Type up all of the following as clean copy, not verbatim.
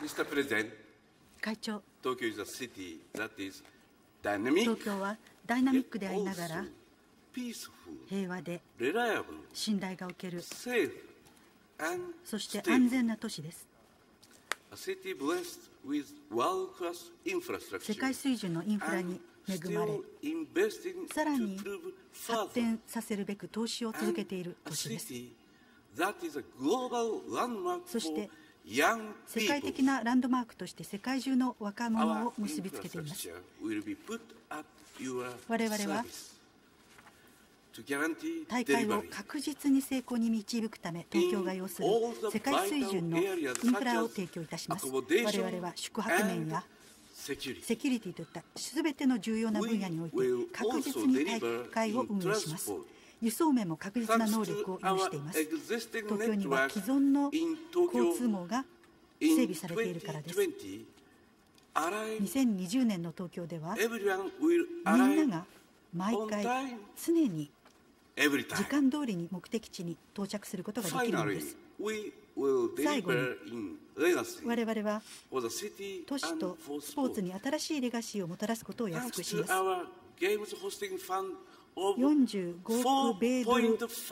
Mr. President, 会長、 Tokyo is a city that is dynamic, 東京はダイナミックでありながら also peaceful, 平和で reliable, 信頼がおける、 safe, and そして stable. 安全な都市です。 A city blessed with world-class 世 infrastructure 界水準のインフラに and 恵まれ、 still investing さらに to prove 発 further 展させるべく投資を続けている a 都市です。 city that is a global landmark そして for young 世界 people. 的なランドマークとして世界中の若者 Our を結びつけています。 infrastructure will be put at your 我々は service to guarantee 大会を delivery 確実に成功に導くため、東京が要する世界水準のインフラを提供いたします。我々は宿泊面や security. セキュリティといったすべての重要な分野において確実に大会を運営します。輸送面も確実な能力を有しています。東京には既存の交通網が整備されているからです。2020年の東京ではみんなが毎回常に時間通りに目的地に到着することができるのです。最後に我々は都市とスポーツに新しいレガシーをもたらすことを約束します。45億米ドル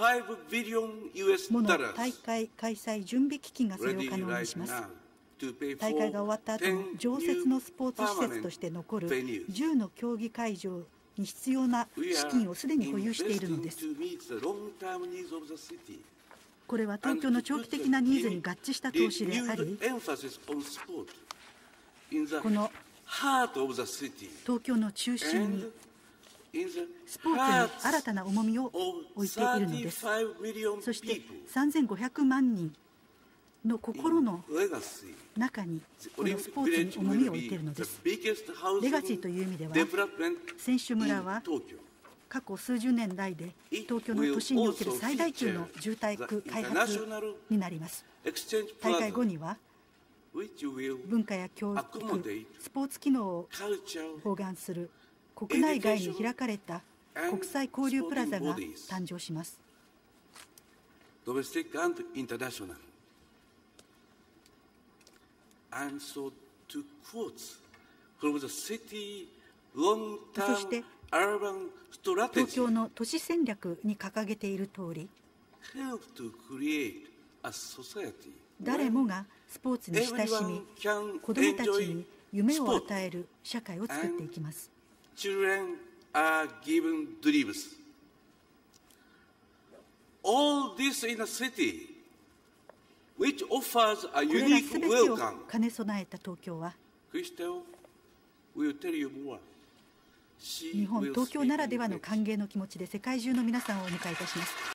もの大会開催準備基金がそれを可能にします。大会が終わった後も常設のスポーツ施設として残る10の競技会場に必要な資金をすでに保有しているのです。これは東京の長期的なニーズに合致した投資であり、この東京の中心にスポーツに新たな重みを置いているのです。そして3500万人の心の中にこのスポーツに重みを置いているのです。レガシーという意味では、選手村は過去数十年来で東京の都心における最大級の住宅開発になります。大会後には文化や教育、スポーツ機能を包含する国内外に開かれた国際交流プラザが誕生します。そして東京の都市戦略に掲げている通り、誰もがスポーツに親しみ、子どもたちに夢を与える社会を作っていきます。 Children are given dreams. All this in a city which offers a これら unique すべてを welcome. 兼ね備えた東京は、 Crystal will tell you more. 日本、東京ならではの歓迎の気持ちで世界中の皆さんをお迎えいたします。